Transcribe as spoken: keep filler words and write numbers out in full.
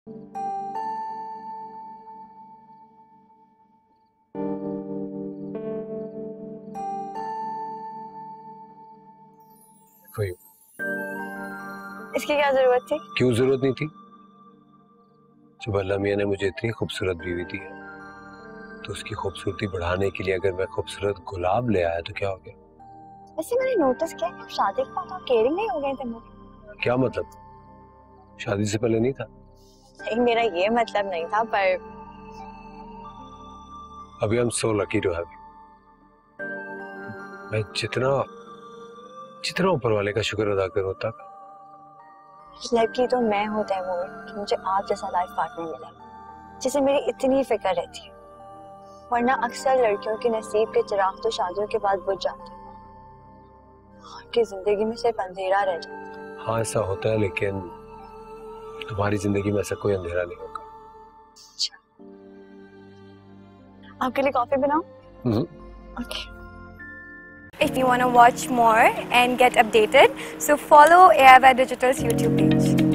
कोई इसकी क्या जरूरत थी? क्यों जरूरत नहीं थी? जब अल्लाह मियां ने मुझे इतनी खूबसूरत बीवी दी है तो उसकी खूबसूरती बढ़ाने के लिए अगर मैं खूबसूरत गुलाब ले आया तो क्या हो गया? वैसे मैंने नोटिस किया कि शादी के बाद आप केयरिंग नहीं हो गए थे मेरे। क्या मतलब? शादी से पहले नहीं था? नहीं, मेरा ये मतलब नहीं था, पर अभी हम सो लकी टू हैव। मैं जितना जितना ऊपर वाले का शुक्र अदा करूं तक। लड़की तो मैं हूँ तैमूर कि मुझे आप जैसा लाइफ पार्टनर मिला जिसे मेरी इतनी फिक्र रहती है, वरना अक्सर लड़कियों के नसीब के चिराग तो शादियों के बाद बुझ जाते हैं, उनकी जिंदगी में सिर्फ अंधेरा रह जाता है। हाँ ऐसा होता है, लेकिन तुम्हारी जिंदगी में ऐसा कोई अंधेरा नहीं होगा। अच्छा, आपके लिए कॉफी बनाऊं? Okay. If you want to watch more and get updated, so follow A I Y Digital's YouTube page.